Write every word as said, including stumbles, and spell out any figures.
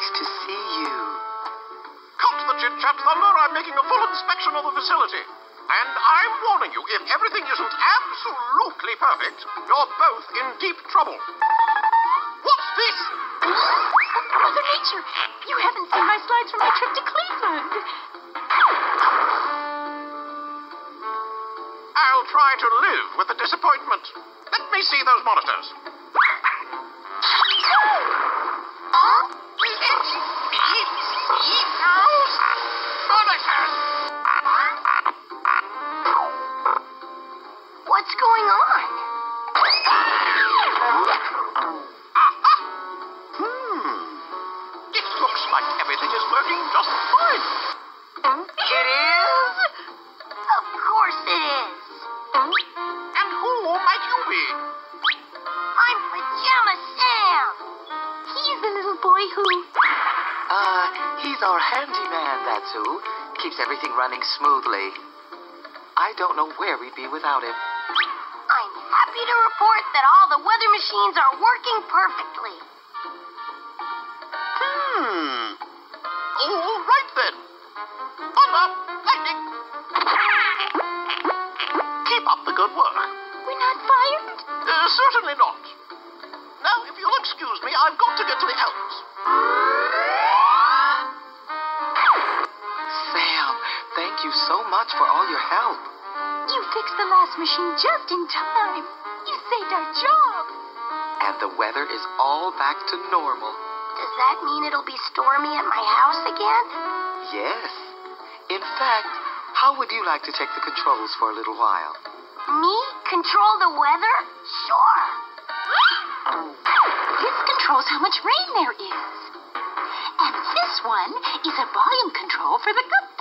to see you. Cut the chit-chat, Thunder. I'm making a full inspection of the facility. And I'm warning you, if everything isn't absolutely perfect, you're both in deep trouble. What's this? Mother Nature, you haven't seen my slides from my trip to Cleveland. I'll try to live with the disappointment. Let me see those monitors. Huh? Monitors! What's going on? Hmm. It looks like everything is working just fine. It is? Of course it is. And who might you be? I'm Pajama Sam. He's the little boy who... Uh, he's our handyman, that's who. Keeps everything running smoothly. I don't know where we'd be without him. I'm happy to report that all the weather machines are working perfectly. Hmm. All right then. Thunder, lightning. Keep up the good work. We're not fired? Uh, certainly not. Now, if you'll excuse me, I've got to get to the Alps. Sam, thank you so much for all your help. You fixed the last machine just in time. You saved our job. And the weather is all back to normal. Does that mean it'll be stormy at my house again? Yes. In fact, how would you like to take the controls for a little while? Me? Control the weather? Sure. This controls how much rain there is. And this one is a volume control for the cup.